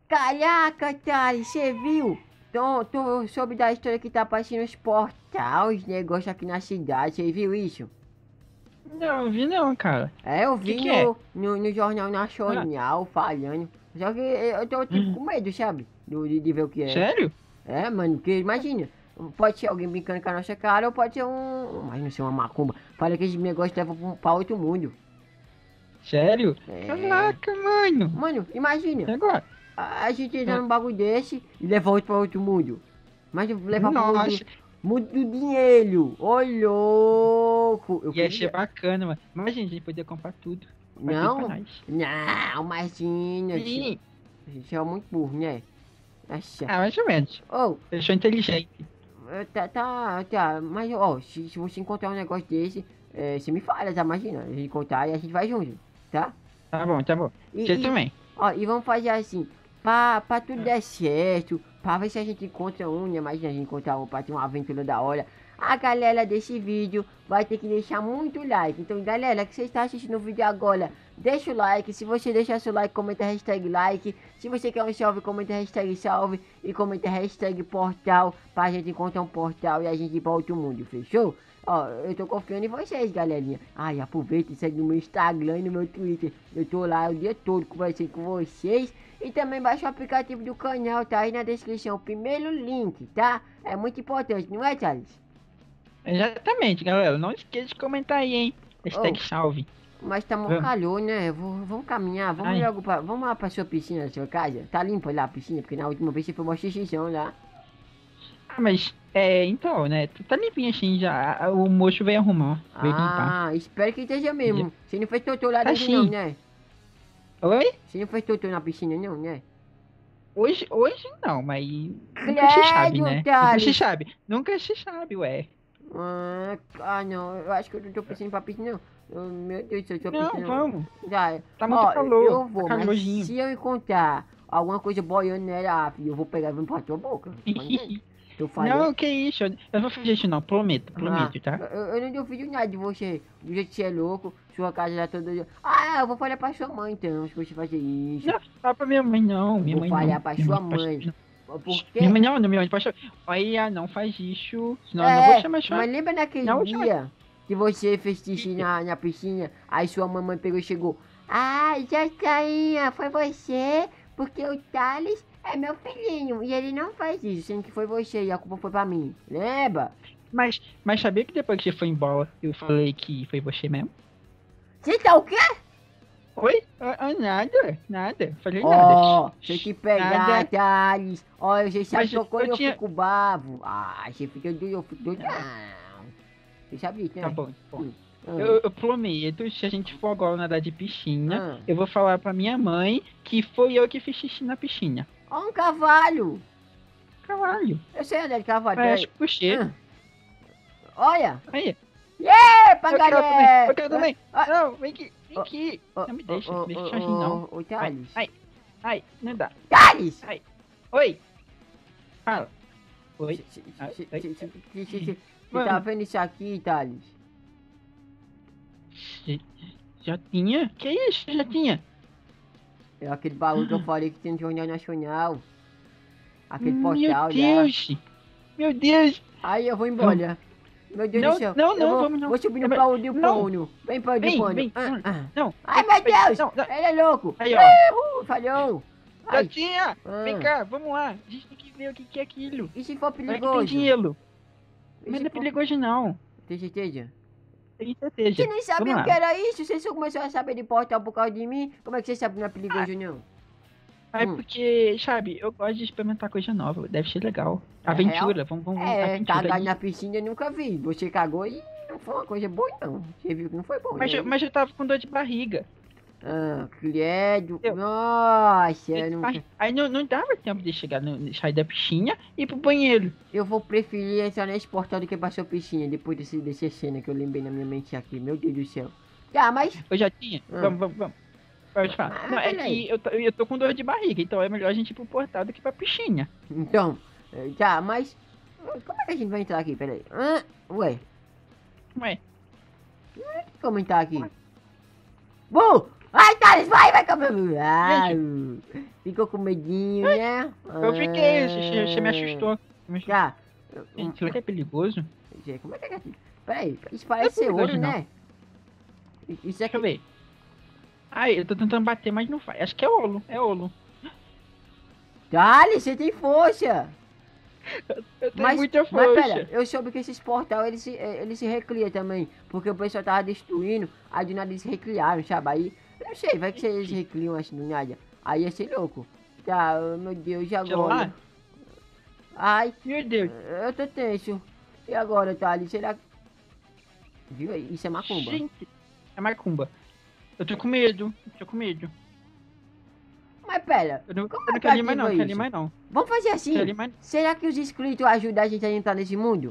Caraca, Thales, você viu? Tu soube da história que tá aparecendo os portais, negócio aqui na cidade, você viu isso? Não, vi não, cara. É, eu O que vi que é? no Jornal Ah, Nacional falando. Só que eu tô tipo hum, com medo, sabe? De ver o que é. sério? É, mano, porque imagina, pode ser alguém brincando com a nossa cara ou pode ser mas não ser uma macumba. Fala que esse negócio leva pra outro mundo. Sério? É. Caraca, mano. Mano, imagina, E agora? a gente entra Ah, num bagulho desse e leva outro pra outro mundo. Mas eu levar pro nossa, mundo do dinheiro. Ô louco! Eu ia ser queria. bacana, mano. Imagina, a gente poder comprar tudo. Comprar tudo pra Não, nós. não, imagina. Sim. A gente é muito burro, né? Nossa. Ah, mais ou menos. Ô, Pessoa inteligente. tá. Mas, ó, se você encontrar um negócio desse, você me fala, tá? Imagina, a gente encontrar e a gente vai junto, tá? Tá bom, tá bom. Você E, também. ó, e vamos fazer assim, pra tudo dar certo, pra ver se a gente encontra um, né? Imagina a gente encontrar um, pra ter uma aventura da hora. A galera desse vídeo vai ter que deixar muito like. Então, galera, que você está assistindo o vídeo agora, deixa o like. Se você deixar seu like, comenta hashtag like. Se você quer um salve, comenta hashtag salve. E comenta hashtag portal, pra gente encontrar um portal e a gente ir pra outro mundo, fechou? Ó, eu tô confiando em vocês, galerinha. Ai, aproveita e segue no meu Instagram e no meu Twitter. Eu tô lá o dia todo conversando com vocês. E também baixa o aplicativo do canal, tá aí na descrição. O primeiro link, tá? É muito importante, não é, Charles? Exatamente, galera. Não esqueça de comentar aí, hein? Oh, Hashtag salve. mas tá mó Vamos. calor, né? Vamos caminhar, Ai. vamos lá pra sua piscina da sua casa. Tá limpa lá a piscina? Porque na última vez você foi uma xixizão lá. Ah, mas, então, né? Tu tá limpinho assim já. O moço veio arrumar. Veio limpar. Ah, espero que esteja Entendeu? mesmo. Você não fez totô lá Tá dentro não, sim. né? Oi? Você não fez totô na piscina não, né? Hoje não, mas nunca se sabe, Credo, né? Nunca se Thales! sabe. Nunca se sabe, ué. Não, eu acho que eu não tô pensando pra piscina não. Meu Deus do céu, sua Não, piscina... vamos. Já, Tá muito ó, calor. eu Tá vou, mas calorzinho. se eu encontrar alguma coisa boiando nela, filho, eu vou pegar e vou pra tua boca. Tá entendendo? Tô falando. Não, que isso. Eu não vou fazer isso não. Prometo, Ah, prometo, tá? eu não duvido nada de você. Do jeito que você é louco, sua casa já toda. Ah, eu vou falar pra sua mãe então, se você fazer isso. Não, fala pra minha mãe não. Eu Minha vou mãe falar não. pra Minha mãe sua não faz mãe. isso não. Minha Porque. mãe não, minha mãe pode. Olha, não faz isso. Senão eu não vou É, chamar sua. mas lembra naquele Não vou chamar. dia que você fez xixi na piscina, aí sua mamãe pegou e chegou. Ah, Jotainha, foi você, porque o Thales é meu filhinho e ele não faz isso, sendo que foi você e a culpa foi pra mim. Lembra? Mas sabia que depois que você foi embora, eu falei que foi você mesmo? Você tá o quê? Oi? Nada, nada. Falei nada. Ó, você que pegar, Nada. Thales. Ó, você sabe Mas que quando eu eu tinha. fico bravo. Ah, você fica doido, eu fico doido. Você sabe isso, Tá né? bom, tá bom. Hum, Eu prometo, se a gente for agora nadar de piscina, hum. eu vou falar pra minha mãe que foi eu que fiz xixi na piscina. Ó, um cavalo. Caralho, Eu sei andar de cavalo, parece peraí. puxê. Olha. Aí, É, eu quero também, pangaré! eu quero também. Não, vem aqui, vem aqui. Não me deixa, não me deixa sozinho não. Ô, Ai, Thales. ai, ai, não dá. Thales! Ai, oi, fala. Oi, ai, ai, Você tá mano, vendo isso aqui, Thales? já já tinha? Que isso, já tinha? É aquele baú que eu falei que tem no Jornal Nacional. Aquele Meu portal lá. Deus, meu Deus. Aí eu vou Vamos. embora. Meu Deus do Não, céu. não, Eu não, vamos não. vou subir no Mas- baú de Não, pano. Vem, pano de vem, pano. vem. Não, Ai, vem, meu vem. Deus! Não, não. Ele é louco. Aí, ó. Falhou. Ai, Gatinha, vem ah. cá, vamos lá. A gente tem que ver o que que é aquilo. E se for Vai que tem perigoso? dinheiro. E Mas se não é for... perigoso não. Tem certeza? Tenho Você certeza. nem Vamos sabia o que lá. era isso? Você só começou a saber de portal por causa de mim? Como é que você sabe que não é Ah, perigoso, não? é porque, sabe, eu gosto de experimentar coisa nova. Deve ser legal. É real? Aventura, vamos É, aventura cagar aí. na piscina eu nunca vi. Você cagou e não foi uma coisa boa, não. Você viu que não foi bom, né? Mas eu tava com dor de barriga. Ah, credo. Eu, Nossa, eu nunca... aí não dava tempo de chegar, sair da piscina e ir pro banheiro. Eu vou preferir entrar nesse portal do que pra sua piscina, depois dessa cena que eu lembrei na minha mente aqui. Meu Deus do céu. Tá, mas... Eu já tinha. Ah. Vamos. Pode falar. Não, é Peraí. que eu tô com dor de barriga, então é melhor a gente ir pro portal do que pra piscina. Então, tá, mas... Como é que a gente vai entrar aqui? Peraí. Ué, Ué, como entrar aqui? Bom, Vai, Thales, vai comer. Ah, ficou com medinho, né? Eu fiquei, você me assustou. Tá. Gente, será que é perigoso? Gente, como é que é aqui? Peraí, isso Não é parece ser perigoso, ouro, não. né? Isso Deixa aqui. eu ver. Ai, eu tô tentando bater, mas não faz. Acho que é ouro, é ouro. Thales, você tem força! Eu tenho muita Mas força. pera, eu soube que esses portal eles se recriam também. Porque o pessoal tava destruindo, aí do nada eles recriaram, sabe? Aí, eu não sei, vai que eles recriam assim do nada. Aí ia ser louco. Tá, meu Deus, e Sei lá. agora? Ai, Meu Deus. eu tô tenso. E agora, Thales, será que. Viu aí? Isso é macumba. Gente, é macumba. Eu tô com medo. Mas pera, Eu não, como eu é não que quero ir mais não, ativa quero ir isso? mais não. Vamos fazer Quero assim. ir mais... Será que os inscritos ajudam a gente a entrar nesse mundo?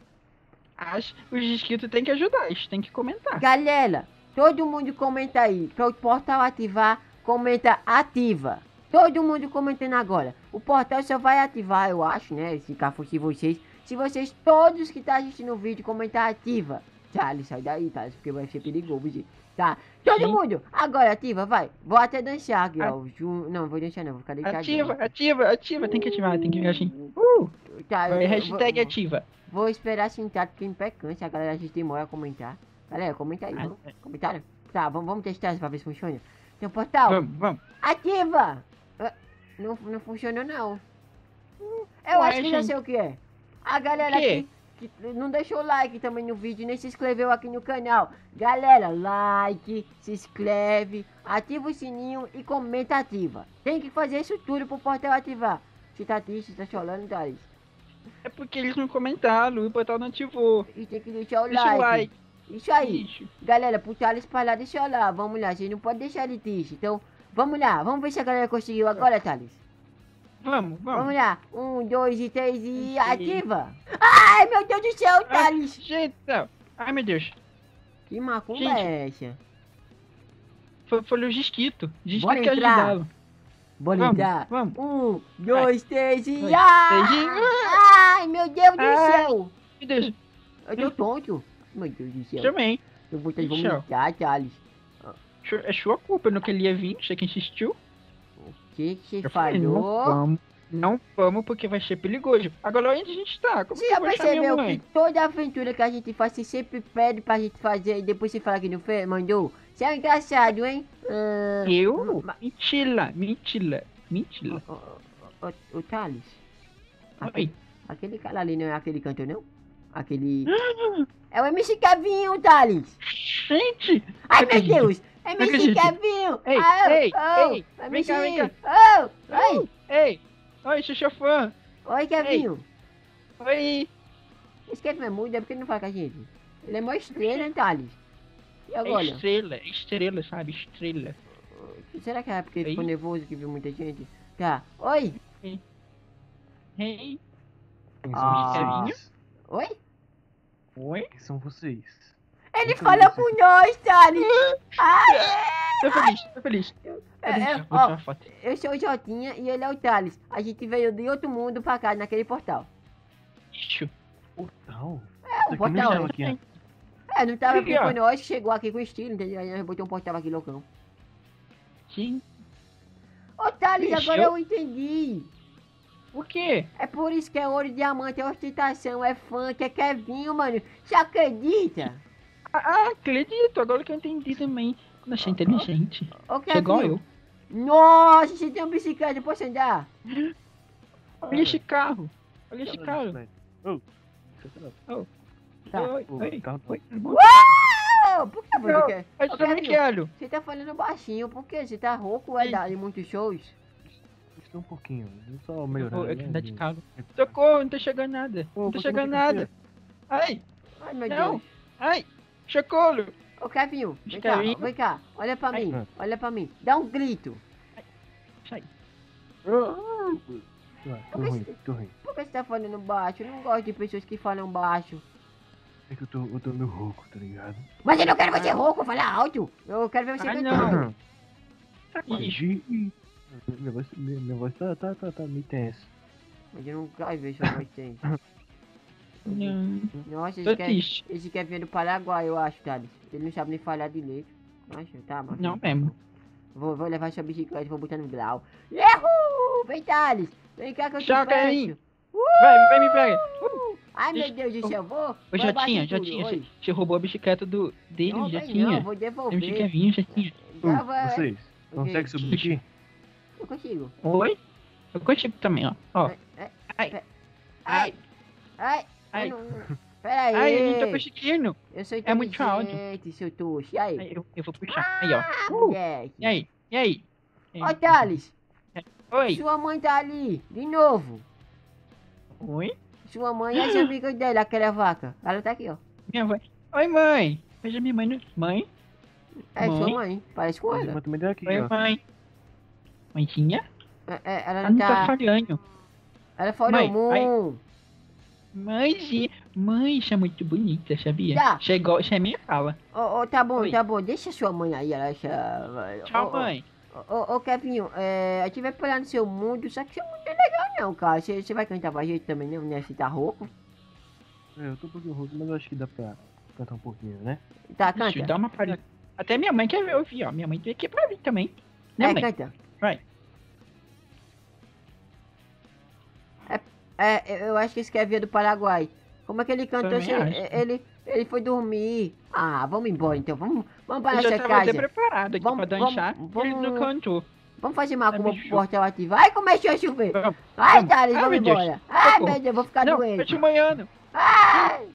Os inscritos têm que ajudar, eles têm que comentar. Galera, todo mundo comenta aí. Para o portal ativar, comenta ativa. Todo mundo comentando agora. O portal só vai ativar, eu acho, né? Se cá fosse vocês. Se vocês todos que estão assistindo o vídeo comentar ativa. Thales, sai daí, Thales, porque vai ser perigoso, gente. Tá, todo Sim. mundo, agora ativa, vai. Vou até dançar aqui, ó. Não, vou dançar não, vou ficar deitadinho. Ativa, tem que ativar, tem que vir assim. Tá, Hashtag ativa. Vou esperar sentado porque impecante. A galera a gente demora a comentar. Galera, comenta aí, vamos? Comentaram? Tá, vamos testar pra ver se funciona. Tem um portal. Vamos. Ativa! Não funcionou não. Eu Ué, acho que já gente. sei o que é. A galera O quê? que não deixou like também no vídeo, nem se inscreveu aqui no canal. Galera, like, se inscreve, ativa o sininho e comenta ativa. Tem que fazer isso tudo pro portal ativar. Se tá triste, tá chorando, Thales. É porque eles não comentaram, o portal não ativou. E tem que deixar o Deixa o like. like. Isso aí. Isso. Galera, pro Thales falar, deixa eu lá. Vamos lá, gente não pode deixar ele triste. Então, vamos lá. Vamos ver se a galera conseguiu agora, Thales. Vamos. Vamos lá. 1, 2 e 3 e ativa. Ai, meu Deus do céu, Thales. Gente, não. Ai, meu Deus. Que macumba Gente. é essa? Foi o Gisquito. Bora Gisquito que entrar. ajudaram. Bora Vamos, entrar. vamos. 1, 2, 3 e... Dois, Ai, meu Deus do Ai. céu. Meu Deus. Eu tô tonto. Meu Deus do céu. Também. Eu vou ter que Céu. vomitar, Thales. É sua culpa, eu não queria vir, você que insistiu. O que você Eu falei, não falou? vamos. Não vamos porque vai ser perigoso. Agora onde a gente tá? Como Você que já eu vou achar minha percebeu que mãe? toda aventura que a gente faz, você sempre pede pra gente fazer e depois você fala que não fez, mandou? Você é engraçado, hein? Eu? ma- Mentira. Ô, Thales, Oi. aquele cara ali não é aquele cantor, não? Aquele... É o MC Kevinho, Thales! Gente! Ai, Não meu acredito. Deus! MC acredito. Kevinho! Ei, Ah, ei, oh, ei, vem MC! cá, vem cá. Oh, oi! Ei! Oi, sou seu fã! Oi, Kevinho! Oi! Esse Kevin é mudo, é porque ele não fala com a gente. Ele é mó estrela, hein, Thales? E É agora? estrela, sabe? Estrela. Será que é porque ele Ei. ficou nervoso que viu muita gente? Tá. Oi! Ei! Quem Ah. são vocês? Oi? Oi? Quem são vocês? Ele Nunca fala vi com nós, Thales! Ai, Tô feliz. ó, Vou tirar uma foto. eu sou o Jotinha e ele é o Thales. A gente veio de outro mundo pra cá, naquele portal. Ixi. Portal? É, Isso um aqui não portal. estava aqui antes. É, não tava Aqui, porque ó. foi nós que chegou aqui com estilo, entendeu? Aí nós botou um portal aqui, loucão. Sim. Ô, Thales, Ixi, agora eu- eu entendi. O quê? É por isso que é ouro, diamante, é ostentação, é funk, é Kevinho, mano. Você acredita? Acredito, agora que eu entendi também. Quando achei inteligente. Ô, Você é igual Kevinho. eu. Nossa, você tem uma bicicleta, posso andar? Olha esse carro. Olha esse carro. Tá. Oi. Oi. Ô, por que você Não, quer? Eu Ô, também Kevinho, quero. você tá falando baixinho, por quê? Você tá rouco ou é Sim. de muitos shows? Um pouquinho. Só Eu melhorar. vou né? andar de carro. Socorro, não tô chegando nada. Pô, Não tô você chegando não tem nada. Ai, Ai, meu não. Deus. Ai, socorro. Ô, Kevinho, vem Kevinho. cá, vem cá. Olha pra Ai. mim, olha pra mim. Dá um grito. Sai. Tô ruim. Por que você tá falando baixo? Eu não gosto de pessoas que falam baixo. É que eu tô meio rouco, tá ligado? Mas eu não quero você rouco, falar alto. Eu quero ver você Ah, cantando. não. Ixi. Ih, minha voz tá meio tensa. Mas eu não quero ver sua voz tensa. Não. Nossa, Tô triste. esse quer vir do Paraguai, eu acho, Thales. Ele não sabe nem falar direito. Nossa, tá, mano. Não mesmo. Vou levar sua bicicleta e vou botar no grau. Erro! Vem, Thales! Vem cá que eu te Tchau, peço. Carlinhos. Vai me pega. Ai, meu Deus do céu, vou Ô, já bater tinha. tudo, oi. Você roubou a bicicleta dele, Não, já vem tinha. não, vou Tem devolver. que vir, já tinha. Já vai- Vocês, O quê? conseguem subir aqui? Eu consigo. Oi? Eu consigo também, ó. Ó. É, Ai, Ai, ai, Ai. eu não... Pera aí. ai, eu não tô conseguindo. Eu sou É muito alto. inteligente, seu tuxo. E aí? Aí, eu vou puxar. Aí, ó. Ah, moleque. E aí? E aí? Ó, Thales, Oi. sua mãe tá ali, de novo. Oi? Sua mãe e as amigas dela, aquela vaca. Ela tá aqui, ó. Minha mãe. Oi, mãe. Veja minha mãe. Mãe? É sua Mãe? mãe, parece com Mas ela. eu também deu aqui, Oi, ó. mãe. Mãezinha? Ela Ela não não tá tá... falhando. Ela falou, Mãe, Mãezinha. Mãe, você é muito bonita, sabia? Tá. Chegou, você é minha fala. Ô, Oi. tá bom. Deixa sua mãe aí, ela acha... Tchau, mãe. Ô, Kevinho, a gente vai pular no seu mundo, só que seu mundo não é legal não, cara. Você vai cantar pra gente também, né? Você tá rouco? É, eu tô um pouquinho rouco, mas eu acho que dá pra cantar um pouquinho, né? Tá, Deixa eu canta. dar uma palhinha. Até minha mãe quer ver ouvir, ó. Minha mãe veio aqui pra vir também. Minha mãe. Canta. Vai. Eu acho que esse Kevin é do Paraguai. Como é que ele cantou? Também acho. Ele foi dormir. Ah, vamos embora então. Vamos pra Eu já nossa tava até casa. preparado aqui Vamos- pra dançar. vamos- Ele não cantou. Vamos fazer macumba bicho. pro portal ativo. Ai, começou a chover. Vamos. Ai, Vamos. Thales, Ai, vamos meu Deus. embora. Ai, Socorro. meu Deus, vou ficar Não, doente. eu te manhando. Ai.